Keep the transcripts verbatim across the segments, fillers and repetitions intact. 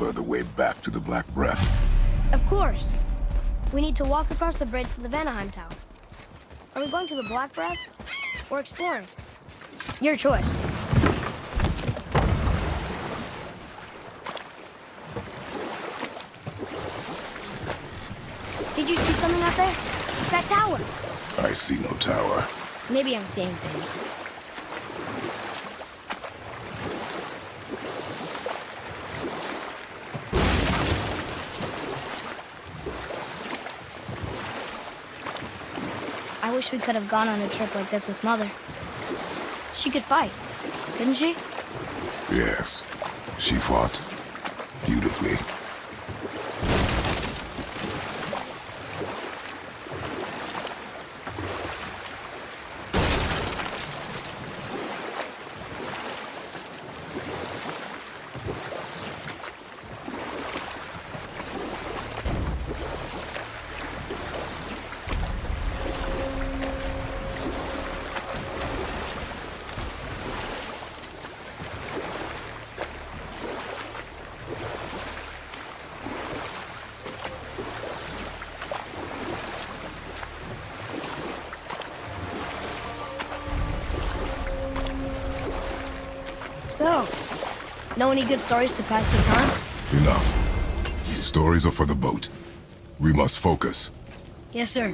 her the way back to the Black Breath? Of course. We need to walk across the bridge to the Vanaheim Tower. Are we going to the Black Breath or exploring? Your choice. Did you see something out there? That tower. I see no tower. Maybe I'm seeing things. I wish we could have gone on a trip like this with Mother. She could fight, couldn't she? Yes. She fought beautifully. So, know any good stories to pass the time? Enough. Stories are for the boat. We must focus. Yes, sir.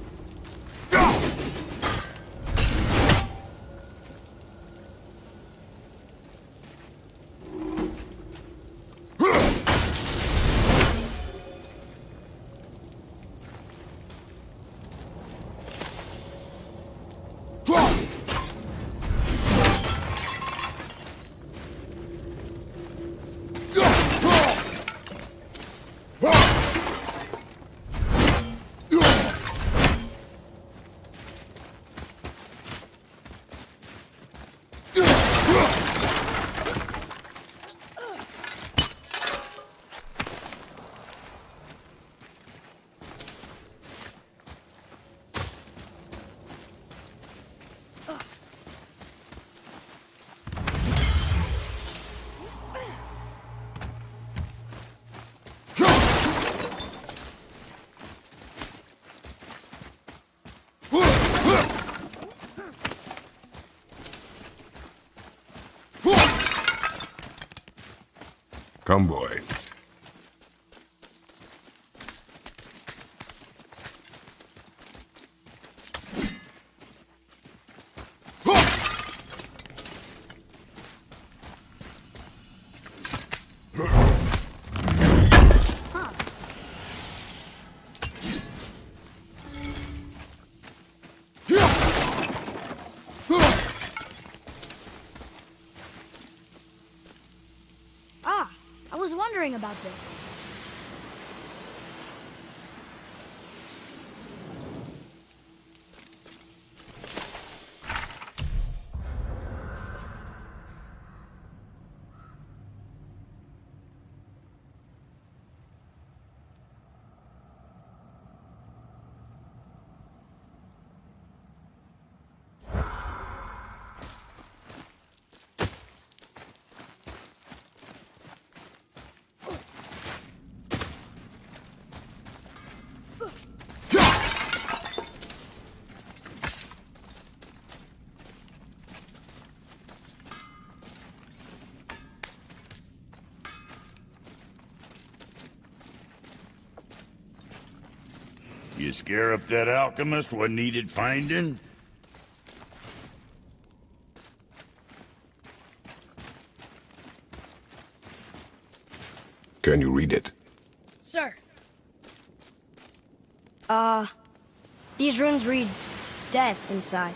Come, boy. I was wondering about this. You scare up that alchemist what needed finding? Can you read it? Sir. Uh, these runes read death inside.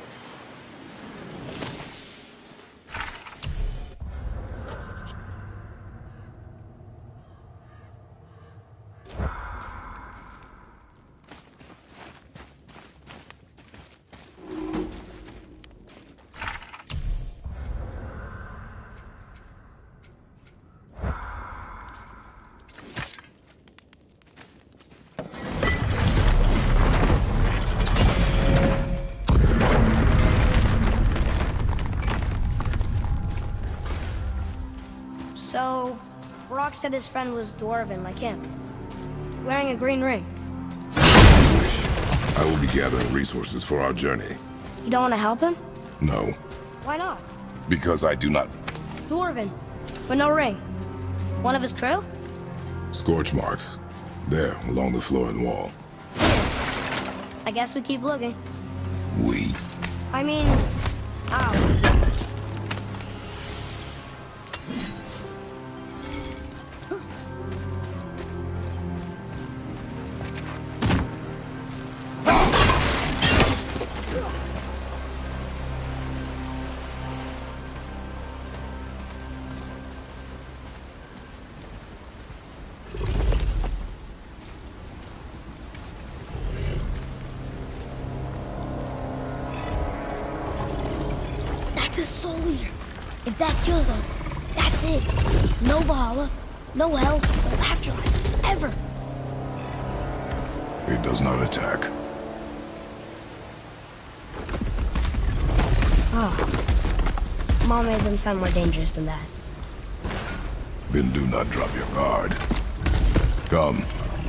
Brok said his friend was dwarven like him, wearing a green ring. I will be gathering resources for our journey. You don't want to help him? No, Why not? because I do not... Dwarven, but no ring. One of his crew? Scorch marks. There, along the floor and wall. I guess we keep looking. We? I mean, ow. If that kills us, that's it. No Valhalla, no hell, no afterlife, ever. It does not attack. Oh. Mom made them sound more dangerous than that. Then do not drop your guard. Come.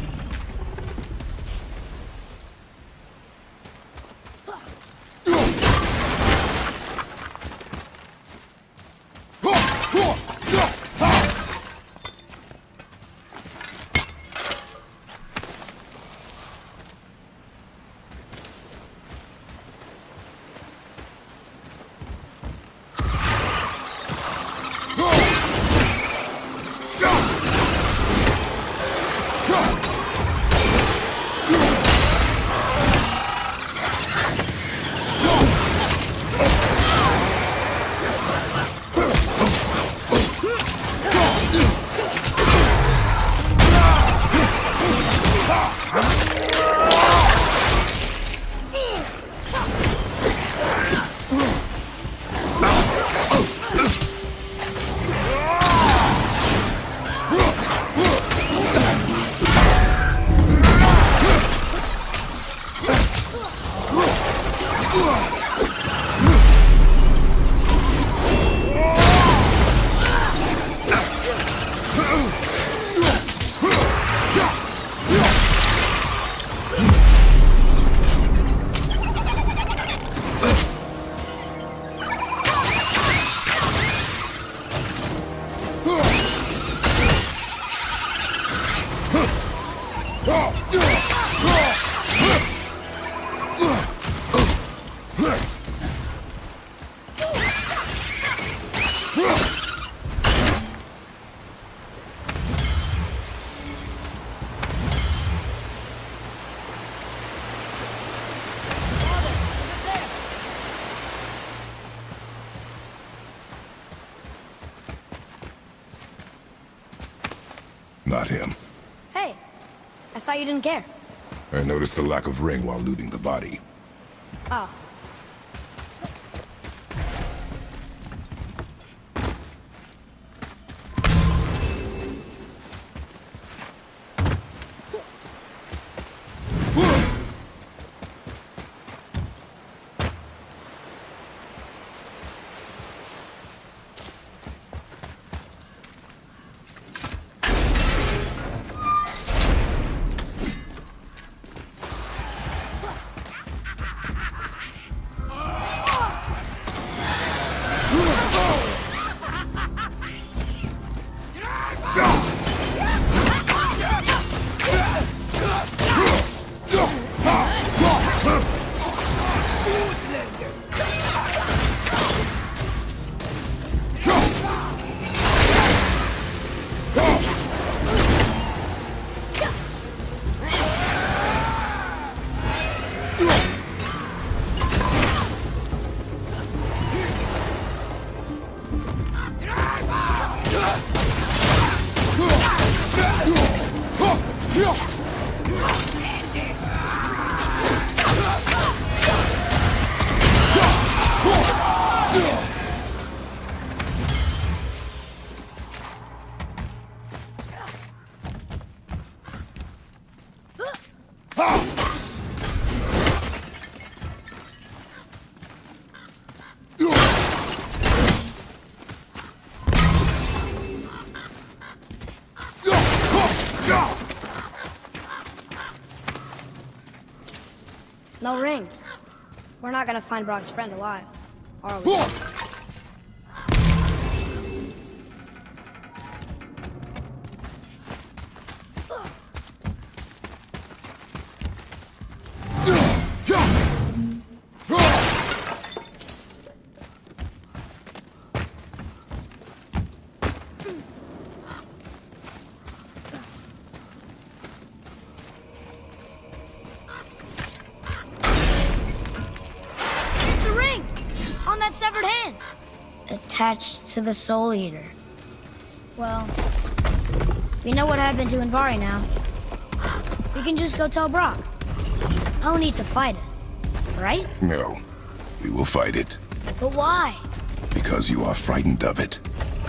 Not him. Hey, I thought you didn't care. I noticed the lack of ring while looting the body. Oh. We're not gonna find Brok's friend alive, are we? Severed hand attached to the Soul Eater. Well, we know what happened to Invari now. We can just go tell Brok. No need to fight it, right? No, we will fight it. But why? Because you are frightened of it.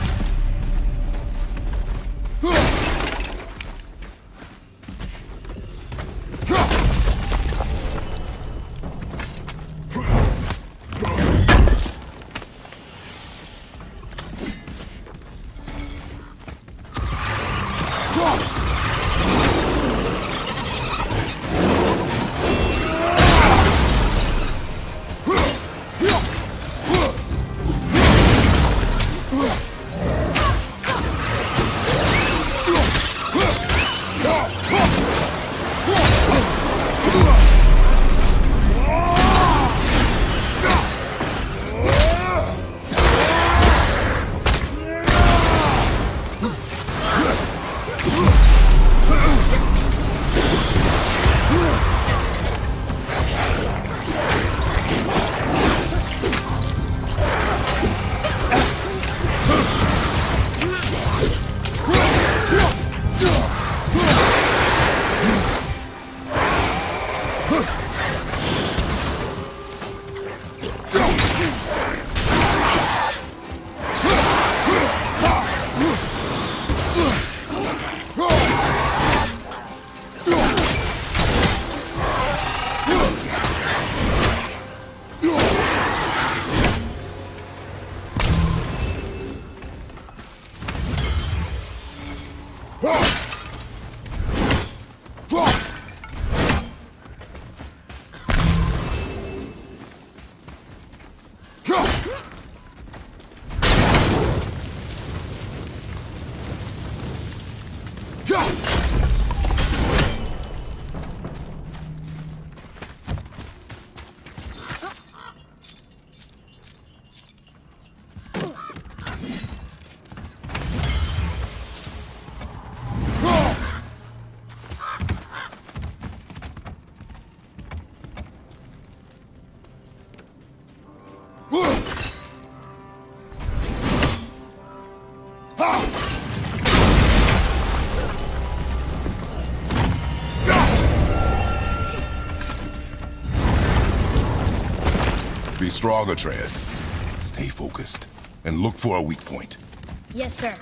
Be strong, Atreus. Stay focused, and look for a weak point. Yes, sir.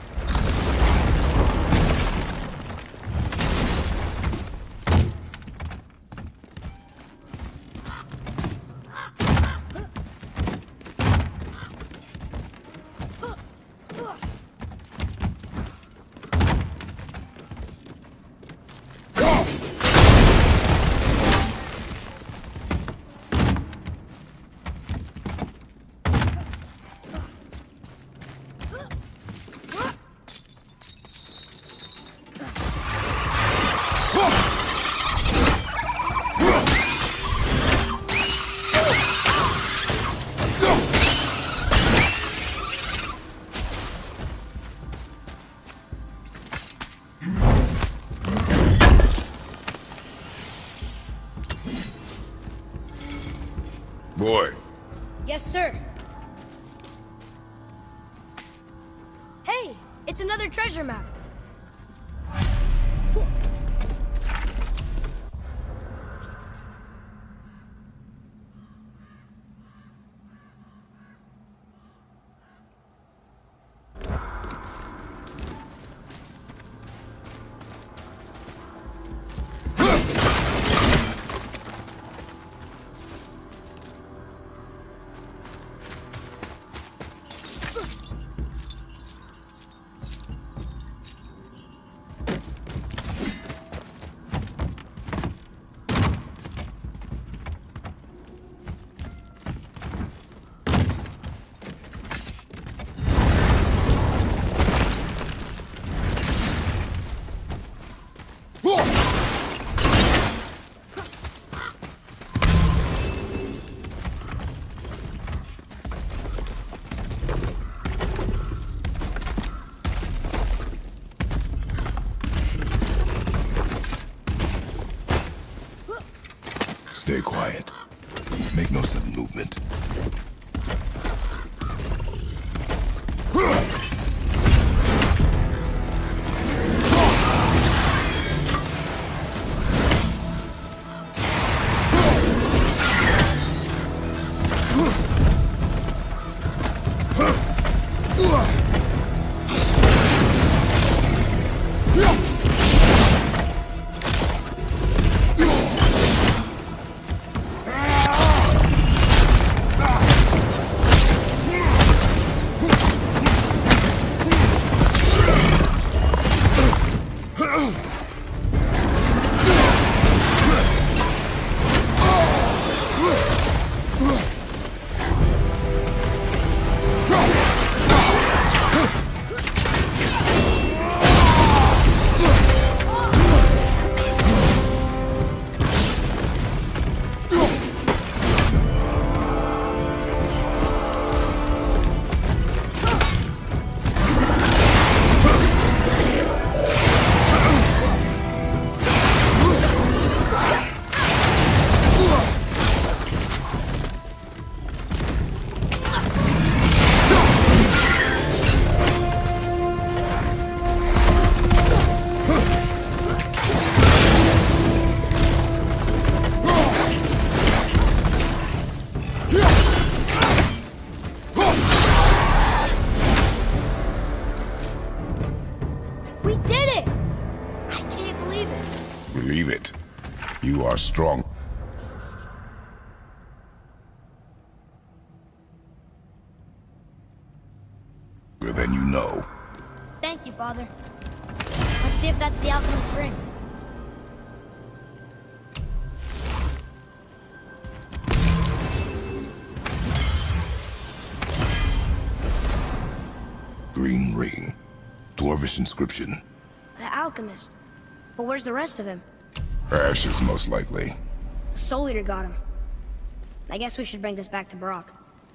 Boy. Yes, sir. Hey, it's another treasure map. No sudden movement. Strong. Than you know. Thank you, Father. Let's see if that's the alchemist's ring. Green ring. Dwarvish inscription. The alchemist. But where's the rest of him? Ashes, most likely. The Soul Eater got him. I guess we should bring this back to Brok.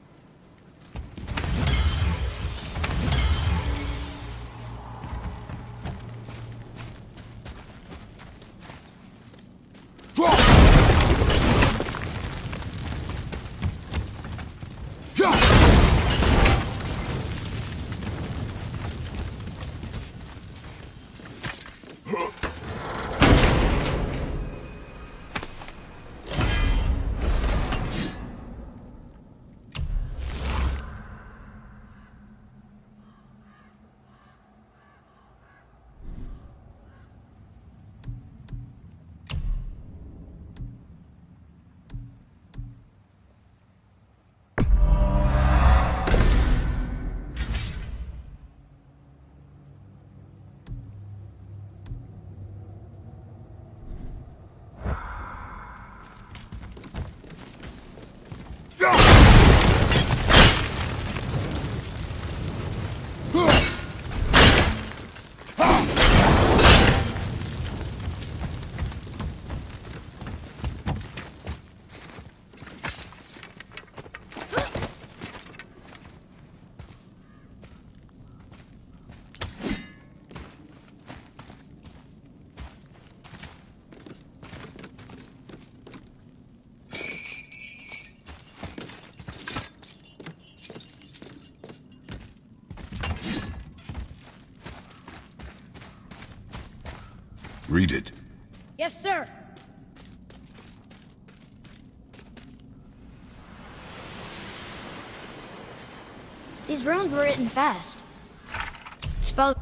Read it. Yes, sir. These runes were written fast. Spells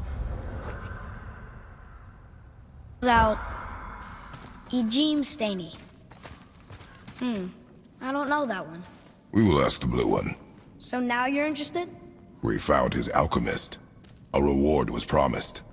out Ejim Staney. Hmm. I don't know that one. We will ask the blue one. So now you're interested? We found his alchemist. A reward was promised.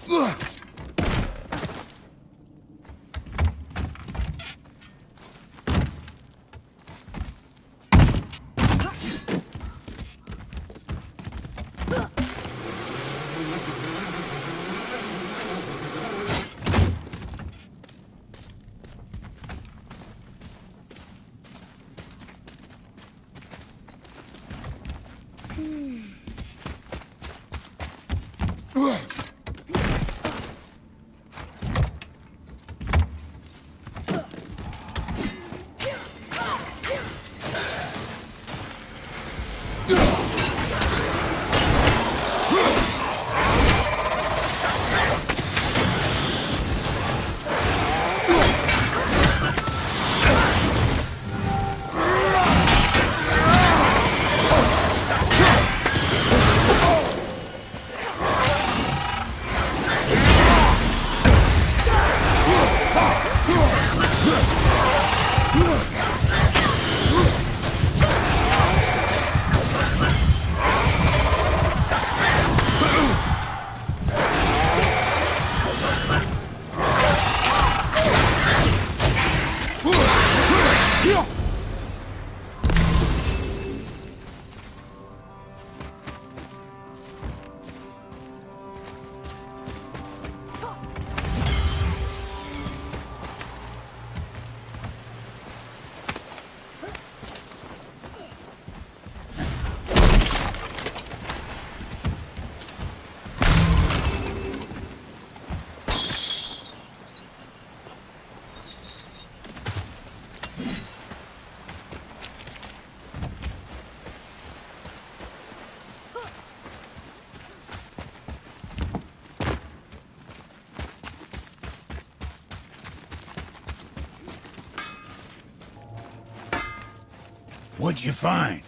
What'd you find?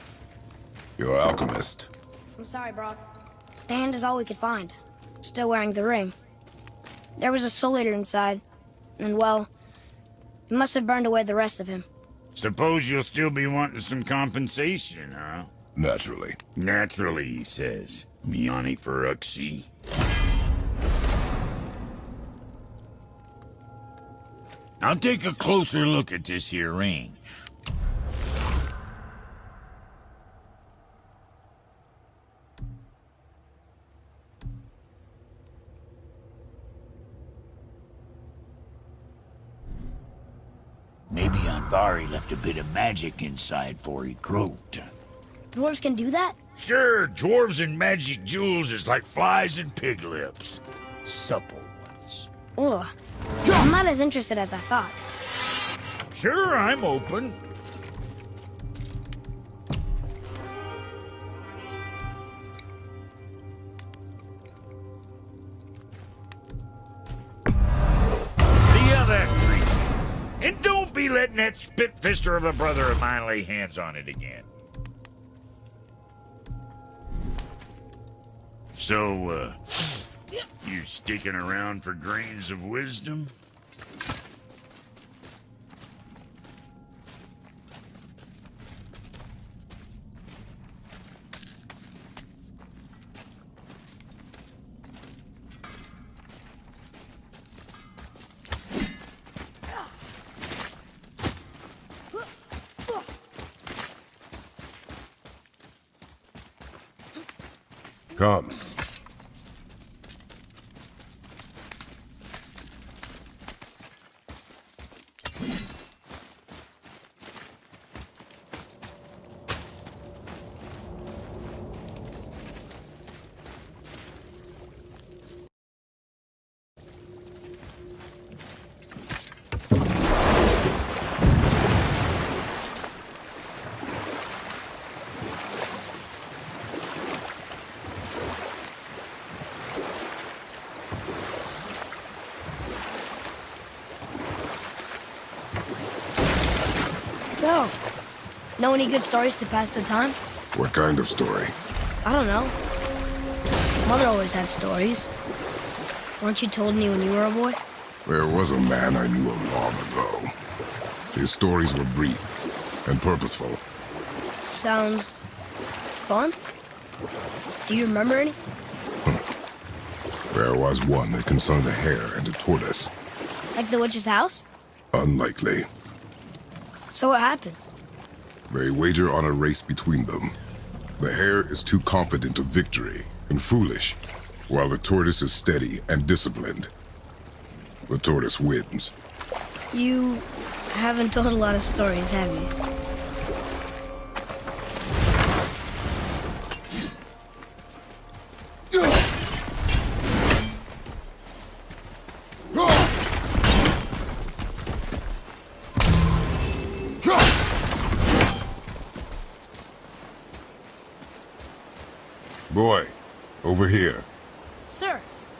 Your alchemist. I'm sorry, Brok. The hand is all we could find. Still wearing the ring. There was a soul eater inside, and well, it must have burned away the rest of him. Suppose you'll still be wanting some compensation, huh? Naturally. Naturally, he says. Miani Feruxi. I'll take a closer look at this here ring. Maybe Andvari left a bit of magic inside before he croaked. Dwarves can do that? Sure, dwarves and magic jewels is like flies and pig lips. Supple ones. Ugh. I'm not as interested as I thought. Sure, I'm open. The other creature. And don't be letting that spit-fister of a brother of mine lay hands on it again. So, uh, you sticking around for grains of wisdom? Come. So, know any good stories to pass the time? What kind of story? I don't know. Mother always had stories. Weren't you told me when you were a boy? There was a man I knew long ago. His stories were brief and purposeful. Sounds fun. Do you remember any? There was one that concerned a hare and a tortoise. Like the witch's house? Unlikely. So what happens? They wager on a race between them. The hare is too confident of victory and foolish, while the tortoise is steady and disciplined. The tortoise wins. You haven't told a lot of stories, have you? Boy, over here. Sir.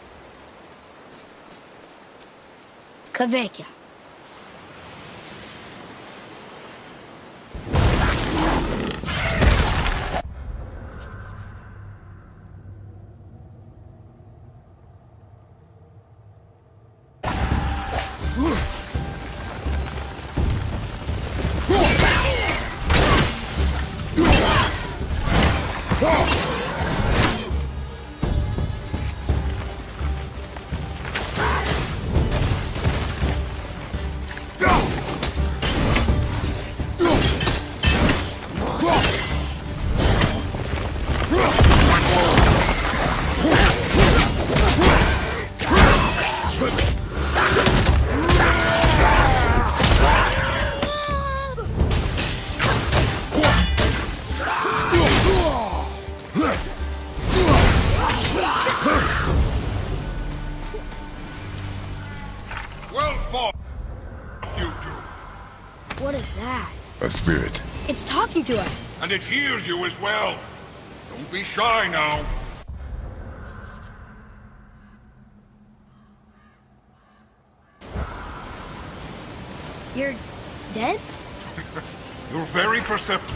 Kvekia. Well fought, you two. What is that? A spirit. It's talking to us. And it hears you as well. Don't be shy now. You're dead? You're very perceptive.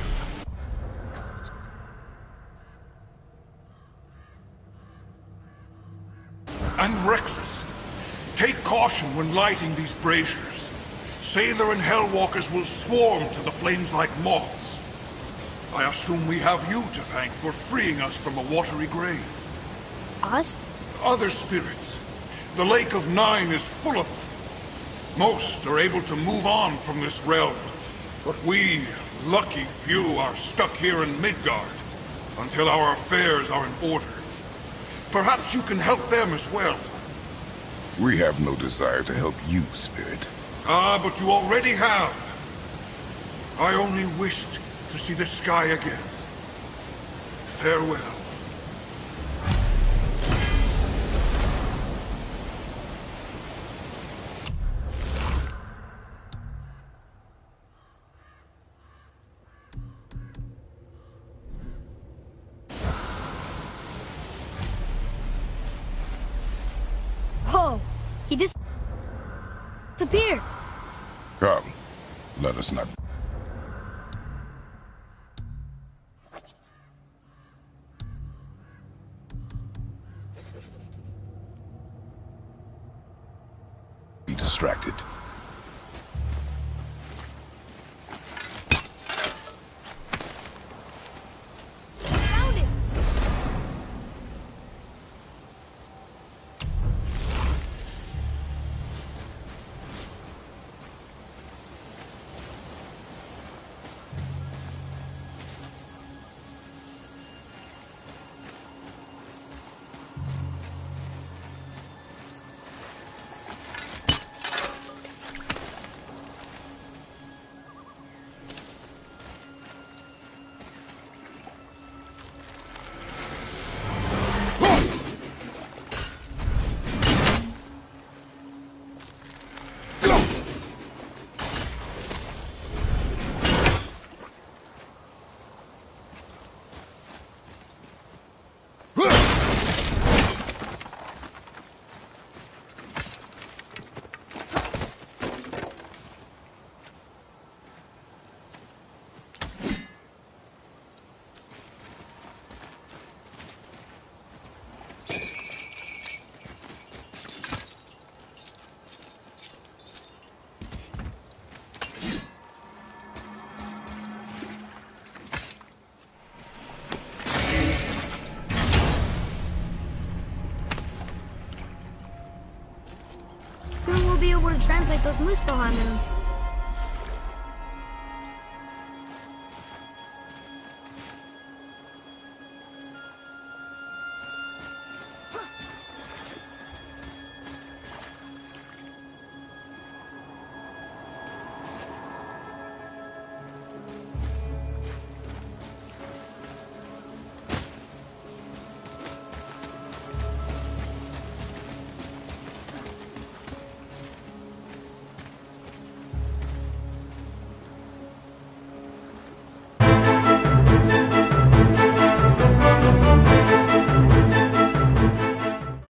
And reckless. Take caution when lighting these braziers. Sailor and Hellwalkers will swarm to the flames like moths. I assume we have you to thank for freeing us from a watery grave. Us? Other spirits. The Lake of Nine is full of them. Most are able to move on from this realm. But we, lucky few, are stuck here in Midgard until our affairs are in order. Perhaps you can help them as well. We have no desire to help you, Spirit. Ah, but you already have. I only wished to see the sky again. Farewell. Whoa! He dis- disappeared. Come, let us not... be distracted. Found it! we'll be able to translate those Muspelheim runes.